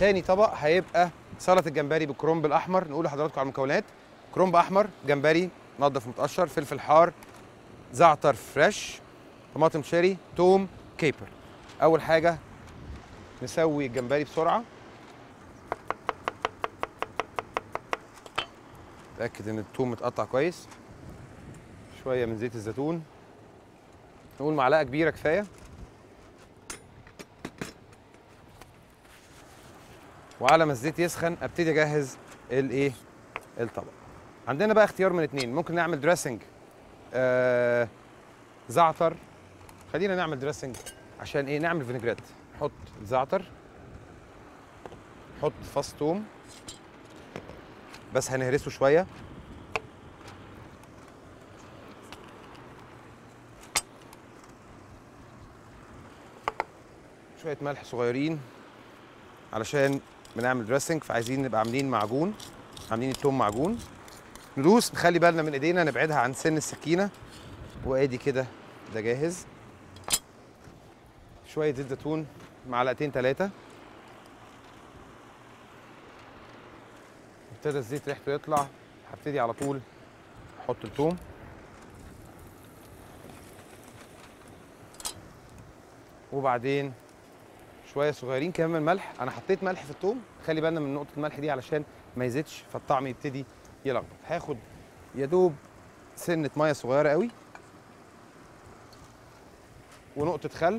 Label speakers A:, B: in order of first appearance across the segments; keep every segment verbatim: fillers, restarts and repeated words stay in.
A: تاني طبق هيبقى سلطه الجمبري بالكرنب الاحمر. نقول لحضراتكم على المكونات: كرنب احمر، جمبري نضف متقشر، فلفل حار، زعتر فريش، طماطم شيري، توم، كيبر. اول حاجه نسوي الجمبري بسرعه. اتاكد ان التوم متقطع كويس. شويه من زيت الزيتون، نقول معلقه كبيره كفايه. وعلى ما الزيت يسخن ابتدي اجهز الايه الطبق. عندنا بقى اختيار من اتنين، ممكن نعمل دريسنج آه زعتر. خلينا نعمل دريسنج عشان ايه؟ نعمل فينيجريت. نحط زعتر، نحط فص ثوم بس هنهرسه شويه، شويه ملح صغيرين علشان بنعمل دريسنج، فعايزين نبقى عاملين معجون، عاملين التوم معجون. ندوس، نخلي بالنا من ايدينا، نبعدها عن سن السكينه. وادي كده ده جاهز. شويه زيت زيتون، معلقتين ثلاثه. ابتدى الزيت ريحته يطلع، هبتدي على طول احط الثوم. وبعدين شويه صغيرين كمان من الملح. انا حطيت ملح في الثوم، خلي بالنا من نقطه الملح دي علشان ما يزيدش فالطعم يبتدي يلخبط. هاخد يا دوب سنه ميه صغيره قوي ونقطه خل.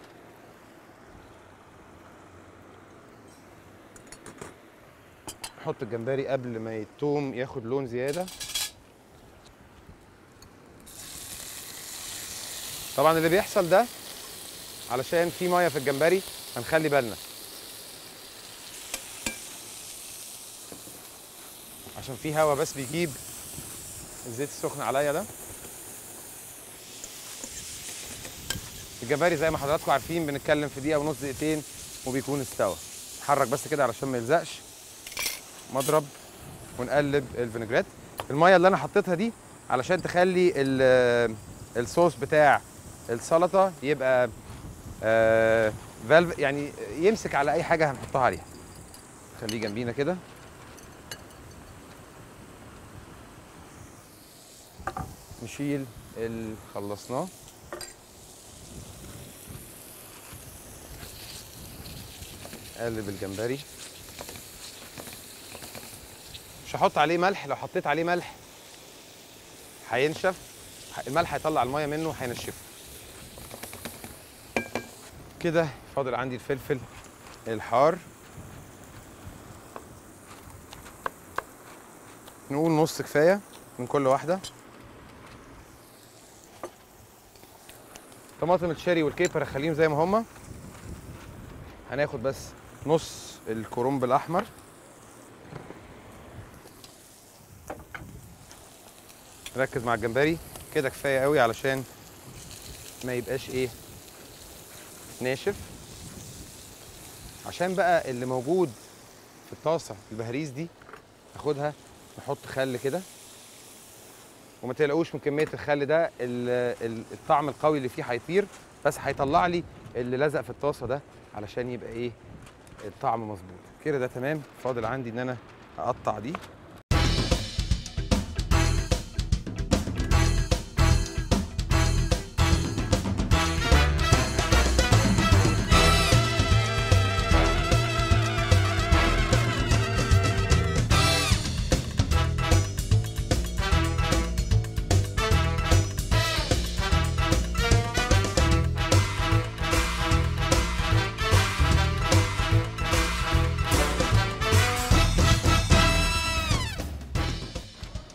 A: نحط الجمبري قبل ما الثوم ياخد لون زياده. طبعا اللي بيحصل ده علشان في ميه في الجمبري، هنخلي بالنا عشان في هوا بس بيجيب الزيت السخن عليا ده. الجمبري زي ما حضراتكم عارفين بنتكلم في دقيقه ونص دقيقتين وبيكون استوى. نحرك بس كده علشان ما يلزقش، مضرب، ونقلب الفينيجريت. الميه اللي انا حطيتها دي علشان تخلي الصوص بتاع السلطه يبقى آه فالف، يعني يمسك على اي حاجه هنحطها عليها. خليه جنبينا كده. نشيل اللي خلصناه. قلب الجمبري. مش هحط عليه ملح، لو حطيت عليه ملح هينشف، الملح هيطلع الميه منه وهينشفه. كده فاضل عندي الفلفل الحار، نقول نص كفايه من كل واحده. طماطم الشيري والكيبر هخليهم زي ما هما. هناخد بس نص الكرنب الاحمر. نركز مع الجمبري كده كفايه قوي علشان ما يبقاش ايه ناشف. عشان بقى اللي موجود في الطاسه البهريز دي ناخدها، نحط خل كده. وما تقلقوش من كميه الخل ده، الطعم القوي اللي فيه هيطير، بس هيطلع لي اللي لزق في الطاسه ده علشان يبقى ايه الطعم مظبوط. كده ده تمام. فاضل عندي ان انا اقطع دي.